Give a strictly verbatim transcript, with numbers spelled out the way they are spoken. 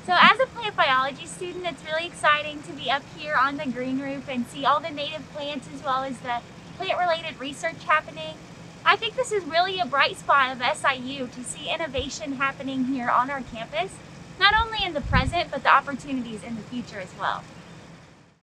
So as a plant biology student, it's really exciting to be up here on the green roof and see all the native plants as well as the plant-related research happening. I think this is really a bright spot of S I U to see innovation happening here on our campus, not only in the present, but the opportunities in the future as well.